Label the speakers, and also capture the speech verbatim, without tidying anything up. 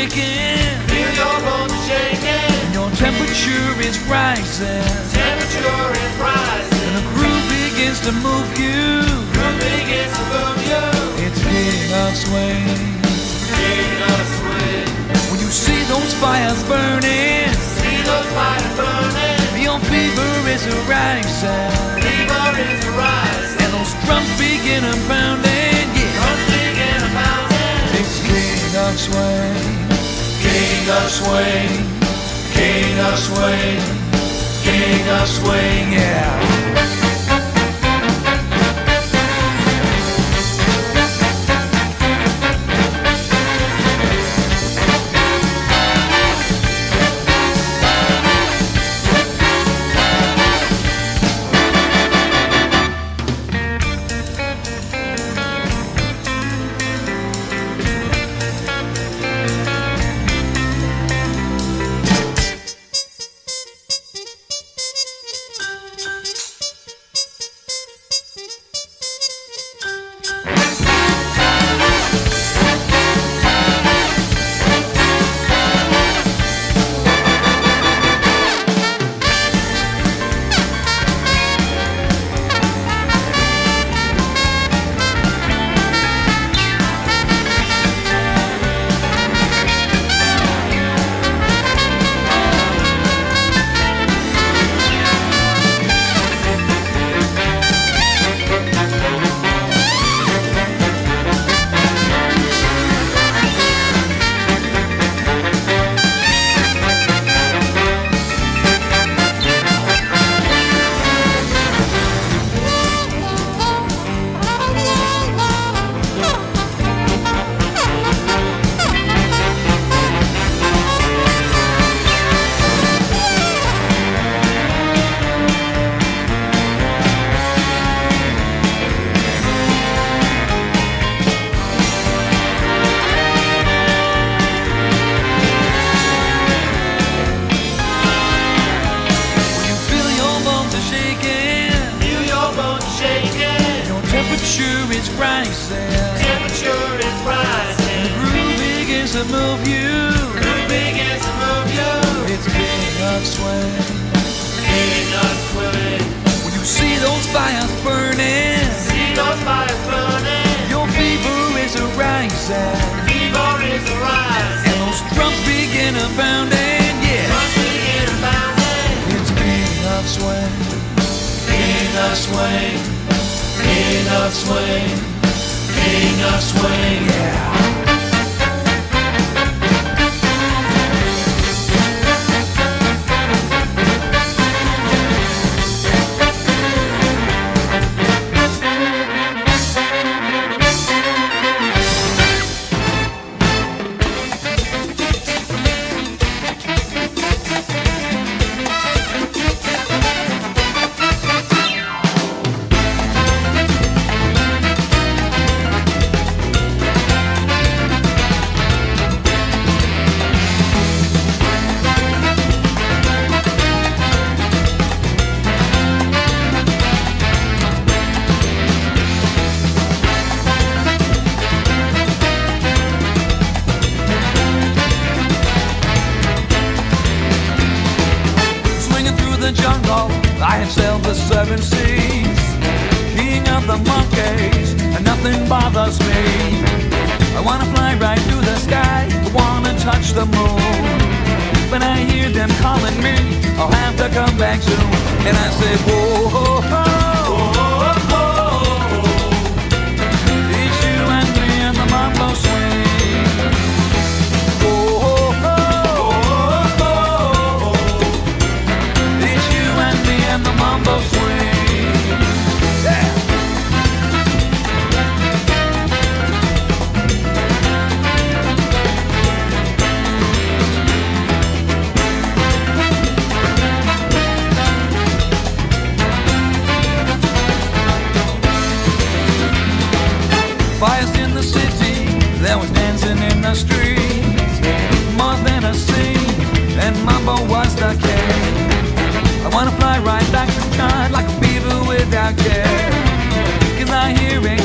Speaker 1: shaking.
Speaker 2: Feel your bones shaking.
Speaker 1: Your temperature is rising.
Speaker 2: Temperature is rising.
Speaker 1: And the groove begins to move you.
Speaker 2: Groove begins to move you.
Speaker 1: It's king of swing.
Speaker 2: King of swing.
Speaker 1: When you see those fires burning,
Speaker 2: See those fires burning.
Speaker 1: your fever is rising.
Speaker 2: Fever is rising.
Speaker 1: And those drums begin to pounding. Yeah,
Speaker 2: Drums begin to pounding.
Speaker 1: it's king of swing. King of swing. King of swing. King of swing. Yeah. Temperature is rising.
Speaker 2: Temperature is rising.
Speaker 1: The groove begins to move you.
Speaker 2: Groove begins to move you.
Speaker 1: It's king of swing.
Speaker 2: King of swing.
Speaker 1: When you see those fires burning,
Speaker 2: See those fires burning.
Speaker 1: your fever is rising.
Speaker 2: Fever is rising.
Speaker 1: And those drums begin to pounding. Yeah,
Speaker 2: Drums begin to pounding.
Speaker 1: it's king of swing. King of swing. King of swing. King of swing. Yeah. I have sailed the seven seas, king of the monkeys, and nothing bothers me. I wanna fly right through the sky, I wanna touch the moon. When I hear them calling me, I'll have to come back soon. And I say, whoa, ho, ho, whoa, ho, ho. It's you and me and the mambo swing. Whoa, ho, ho, whoa, ho, ho. It's you and me and the mambo swing. Yeah. Fires in the city, there was dancing in the streets. More than a scene, and mambo was the king. I wanna fly right back to time like a beaver without care. Cause I hear it